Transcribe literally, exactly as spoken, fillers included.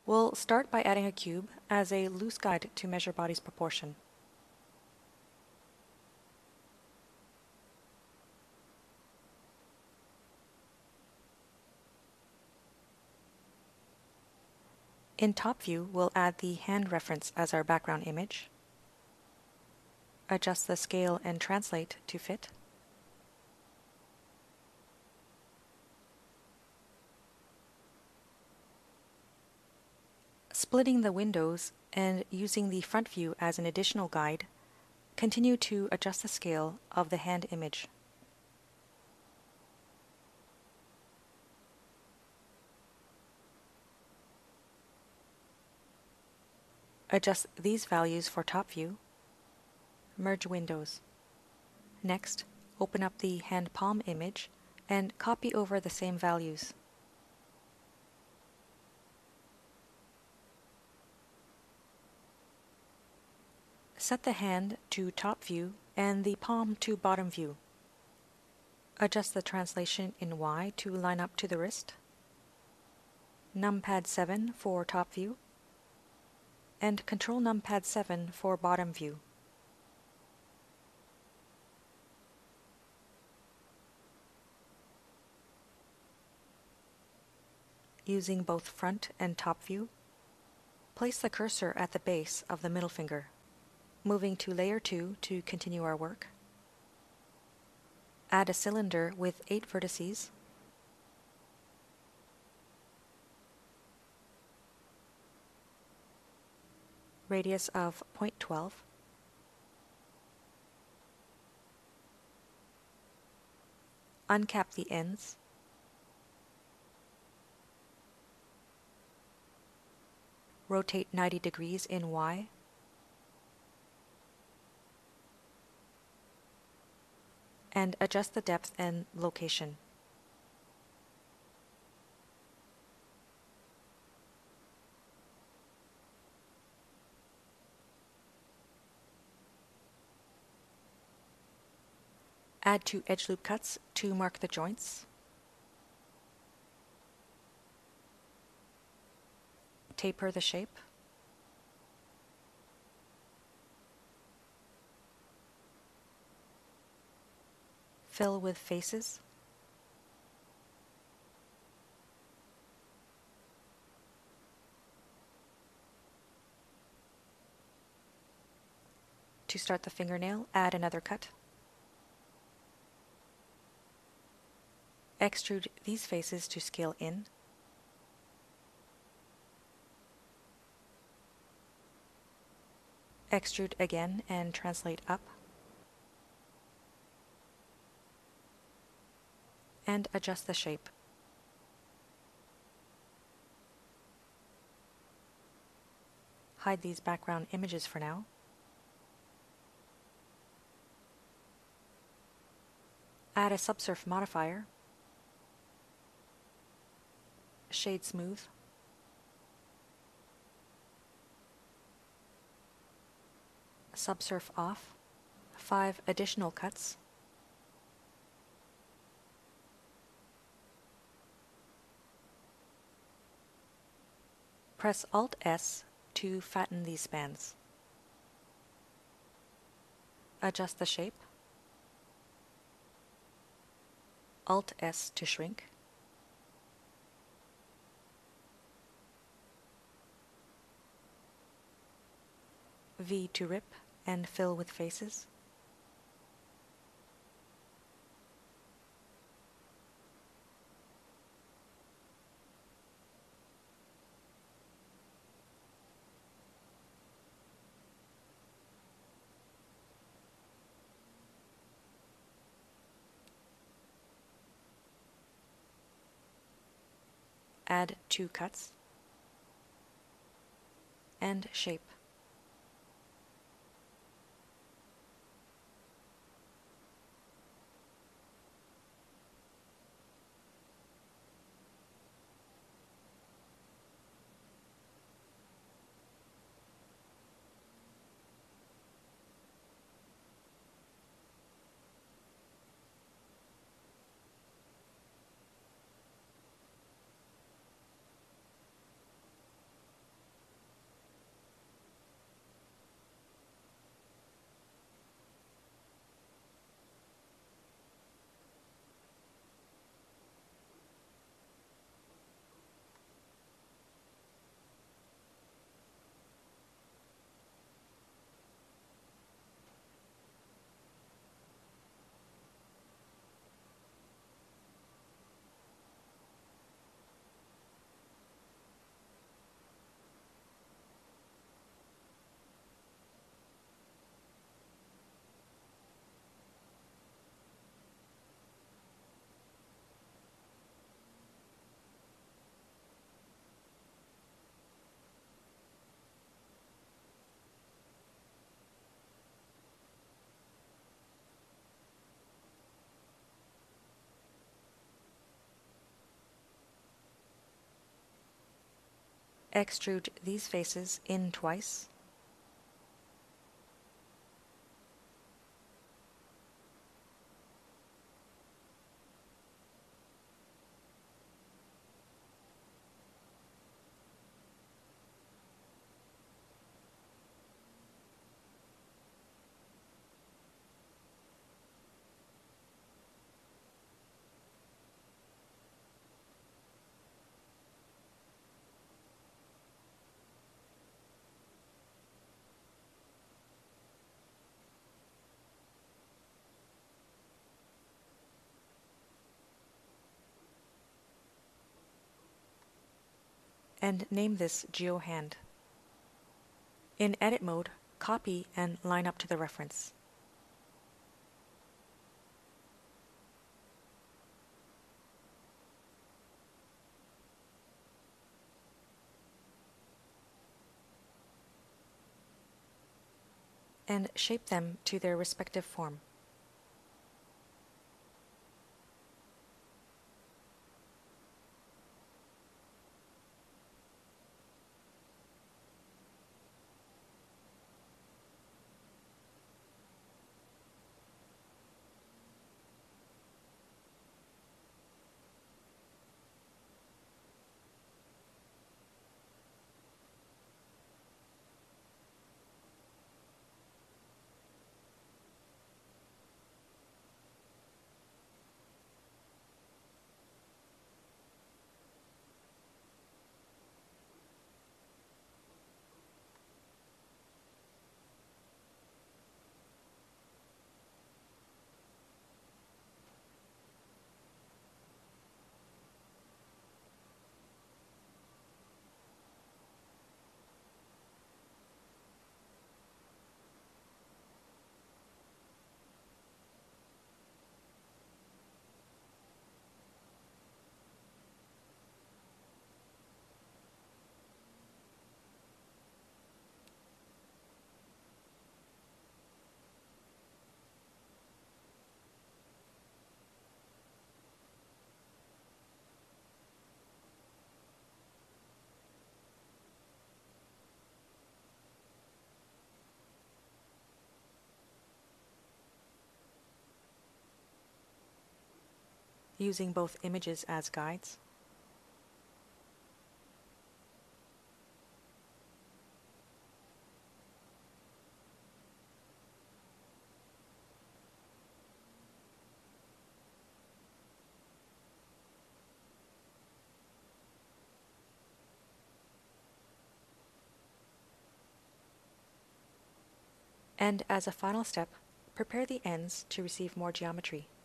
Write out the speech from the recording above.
We'll start by adding a cube as a loose guide to measure body's proportion. In top view, we'll add the hand reference as our background image, adjust the scale and translate to fit, splitting the windows and using the front view as an additional guide, continue to adjust the scale of the hand image. Adjust these values for top view, merge windows. Next, open up the hand palm image and copy over the same values. Set the hand to top view and the palm to bottom view. Adjust the translation in Y to line up to the wrist. Numpad seven for top view, and Control Numpad seven for bottom view. Using both front and top view, place the cursor at the base of the middle finger. Moving to layer two to continue our work. Add a cylinder with eight vertices. Radius of zero point one two. Uncap the ends. Rotate ninety degrees in Y. And adjust the depth and location. Add two edge loop cuts to mark the joints. Taper the shape. Fill with faces. To start the fingernail, add another cut. Extrude these faces to scale in. Extrude again and translate up. And adjust the shape. Hide these background images for now. Add a subsurf modifier. Shade smooth. Subsurf off. Five additional cuts. Press Alt S to fatten these spans. Adjust the shape. Alt S to shrink. V to rip and fill with faces. Add two cuts and shape. Extrude these faces in twice. And name this GeoHand. In edit mode, copy and line up to the reference. And shape them to their respective form. Using both images as guides. And as a final step, prepare the ends to receive more geometry.